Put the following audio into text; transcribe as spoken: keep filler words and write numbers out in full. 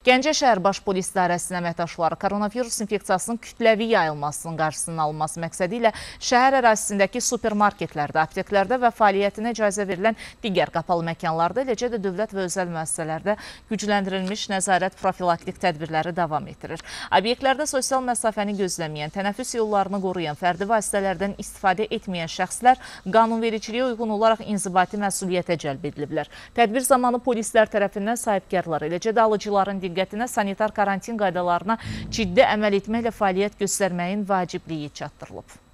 Gəncə şəhər baş polis idarəsinin əməkdaşları koronavirus infeksiyasının kütləvi yayılmasının qarşısının alınması məqsədi ilə şəhər ərazisindəki supermarketlərdə, apteklərdə və fəaliyyətinə icazə verilən digər qapalı məkanlarda, eləcə də dövlət və özəl müəssisələrdə gücləndirilmiş nəzarət profilaktik tədbirləri davam etdirir. Obyektlərdə sosial məsafəni gözləməyən, tənəffüs yollarını qoruyan, fərdi vasitələrdən istifadə etməyən şəxslər qanunvericiliyə uyğun olaraq inzibati məsuliyyətə cəlb ediliblər. Tədbir zamanı polislər tərəfindən sahibkarlar, eləcə də alıcıların diqqətinə sanitar karantin qaydalarına ciddi əməl etməklə fəaliyyət göstərməyin vacibliyi çatdırılıb.